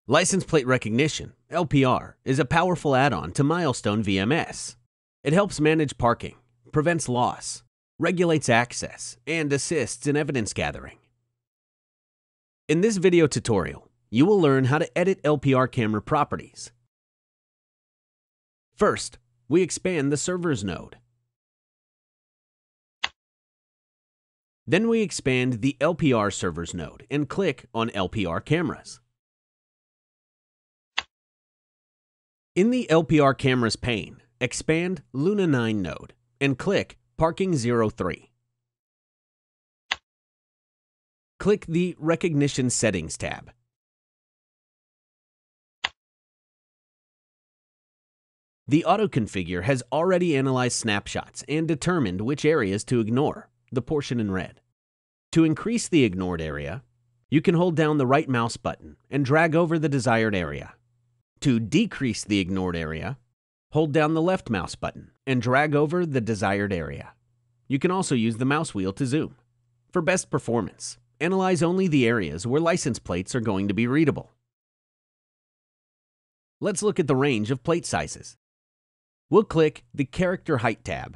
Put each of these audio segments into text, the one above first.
License plate recognition, LPR, is a powerful add-on to Milestone VMS. It helps manage parking, prevents loss, regulates access, and assists in evidence gathering. In this video tutorial, you will learn how to edit LPR camera properties. First, we expand the servers node. Then we expand the LPR servers node and click on LPR cameras. In the LPR cameras pane, expand Luna 9 node and click Parking 03. Click the Recognition Settings tab. The Auto Configure has already analyzed snapshots and determined which areas to ignore, the portion in red. To increase the ignored area, you can hold down the right mouse button and drag over the desired area. To decrease the ignored area, hold down the left mouse button and drag over the desired area. You can also use the mouse wheel to zoom. For best performance, analyze only the areas where license plates are going to be readable. Let's look at the range of plate sizes. We'll click the Character Height tab.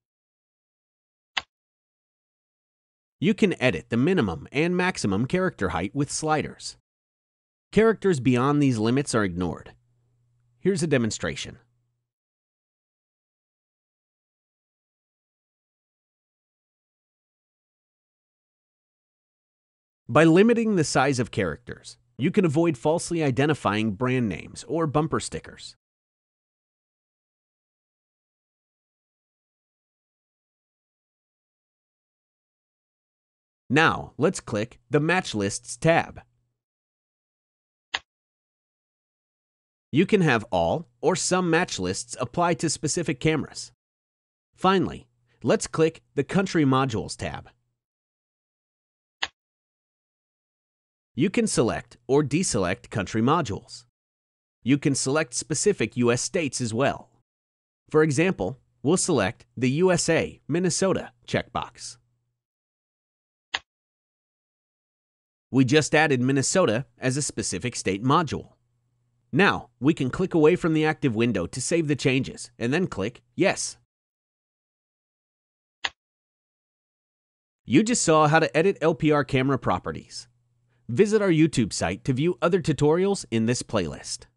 You can edit the minimum and maximum character height with sliders. Characters beyond these limits are ignored. Here's a demonstration. By limiting the size of characters, you can avoid falsely identifying brand names or bumper stickers. Now, let's click the Match Lists tab. You can have all or some match lists apply to specific cameras. Finally, let's click the Country Modules tab. You can select or deselect country modules. You can select specific U.S. states as well. For example, we'll select the USA, Minnesota checkbox. We just added Minnesota as a specific state module. Now, we can click away from the active window to save the changes, and then click Yes. You just saw how to edit LPR camera properties. Visit our YouTube site to view other tutorials in this playlist.